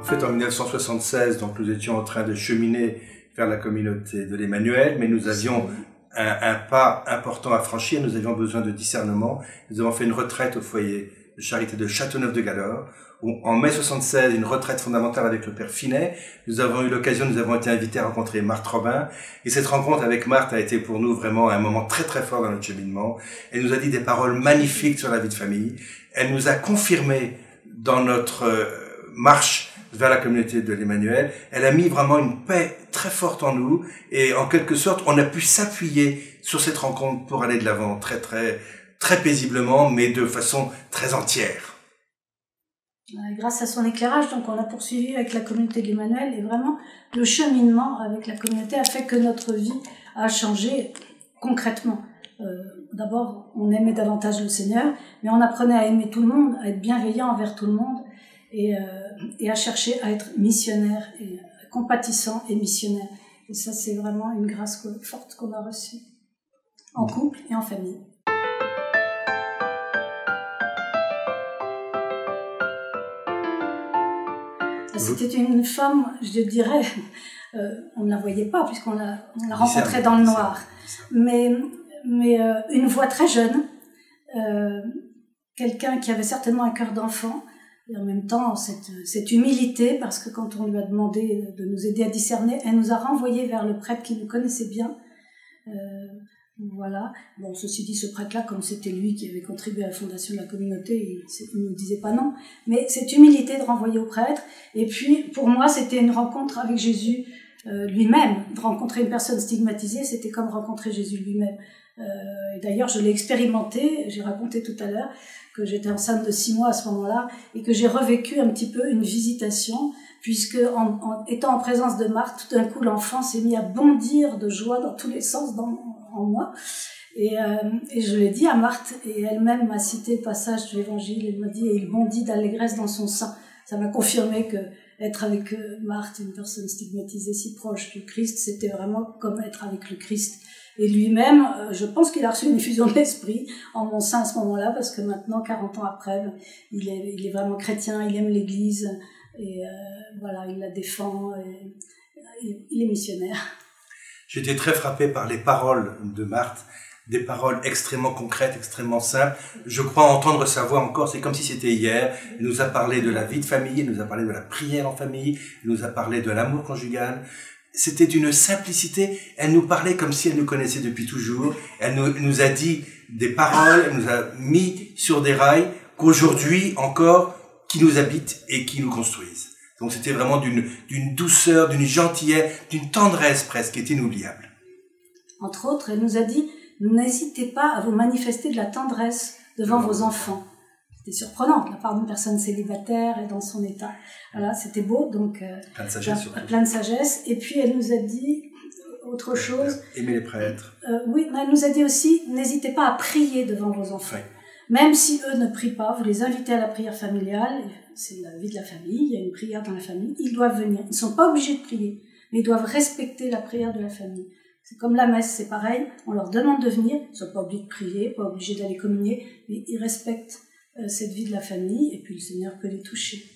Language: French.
En fait, en 1976, donc, nous étions en train de cheminer vers la communauté de l'Emmanuel, mais nous avions un pas important à franchir, nous avions besoin de discernement. Nous avons fait une retraite au foyer de charité de Châteauneuf-de-Galeur, où en mai 76, une retraite fondamentale avec le Père Finet. Nous avons eu l'occasion, nous avons été invités à rencontrer Marthe Robin, et cette rencontre avec Marthe a été pour nous vraiment un moment très très fort dans notre cheminement. Elle nous a dit des paroles magnifiques sur la vie de famille. Elle nous a confirmé dans notre marche vers la communauté de l'Emmanuel. Elle a mis vraiment une paix très forte en nous, et en quelque sorte, on a pu s'appuyer sur cette rencontre pour aller de l'avant très paisiblement, mais de façon très entière. Grâce à son éclairage, donc on a poursuivi avec la communauté de l'Emmanuel, et vraiment le cheminement avec la communauté a fait que notre vie a changé concrètement. D'abord, on aimait davantage le Seigneur, mais on apprenait à aimer tout le monde, à être bienveillant envers tout le monde, et à chercher à être missionnaire, et compatissant et missionnaire. Et ça, c'est vraiment une grâce forte qu'on a reçue, en couple et en famille. C'était une femme, je dirais, on ne la voyait pas puisqu'on la rencontrait dans le noir, mais une voix très jeune, quelqu'un qui avait certainement un cœur d'enfant, et en même temps cette humilité, parce que quand on lui a demandé de nous aider à discerner, elle nous a renvoyés vers le prêtre qui nous connaissait bien. Voilà. Bon, ceci dit, ce prêtre-là, comme c'était lui qui avait contribué à la fondation de la communauté, il ne nous disait pas non. Mais cette humilité de renvoyer au prêtre, et puis pour moi, c'était une rencontre avec Jésus lui-même. De rencontrer une personne stigmatisée, c'était comme rencontrer Jésus lui-même. Et d'ailleurs, je l'ai expérimenté, j'ai raconté tout à l'heure que j'étais enceinte de 6 mois à ce moment-là, et que j'ai revécu un petit peu une visitation, puisque en étant en présence de Marthe, tout d'un coup, l'enfant s'est mis à bondir de joie dans tous les sens en moi. Et je l'ai dit à Marthe, et elle-même m'a cité le passage de l'Évangile, elle m'a dit « il bondit d'allégresse dans son sein ». Ça m'a confirmé que être avec Marthe, une personne stigmatisée si proche du Christ, c'était vraiment comme être avec le Christ. Et lui-même, je pense qu'il a reçu une effusion de l'esprit en mon sein à ce moment-là, parce que maintenant, 40 ans après, il est vraiment chrétien, il aime l'Église, et voilà, il la défend, et il est missionnaire. J'étais très frappé par les paroles de Marthe, des paroles extrêmement concrètes, extrêmement simples. Je crois entendre sa voix encore, c'est comme si c'était hier. Elle nous a parlé de la vie de famille, elle nous a parlé de la prière en famille, elle nous a parlé de l'amour conjugal. C'était d'une simplicité, elle nous parlait comme si elle nous connaissait depuis toujours. Elle nous a dit des paroles, elle nous a mis sur des rails qu'aujourd'hui encore, qui nous habitent et qui nous construisent. Donc c'était vraiment d'une douceur, d'une gentillesse, d'une tendresse presque, qui est inoubliable. Entre autres, elle nous a dit, n'hésitez pas à vous manifester de la tendresse devant vos enfants. C'était surprenant de la part d'une personne célibataire et dans son état. Voilà, c'était beau, donc plein de sagesse, plein de sagesse. Et puis elle nous a dit autre chose. Aimer les prêtres. Oui, mais elle nous a dit aussi, n'hésitez pas à prier devant vos enfants. Oui. Même si eux ne prient pas, vous les invitez à la prière familiale, c'est la vie de la famille, il y a une prière dans la famille, ils doivent venir. Ils ne sont pas obligés de prier, mais ils doivent respecter la prière de la famille. C'est comme la messe, c'est pareil, on leur demande de venir, ils ne sont pas obligés de prier, pas obligés d'aller communier, mais ils respectent cette vie de la famille, et puis le Seigneur peut les toucher.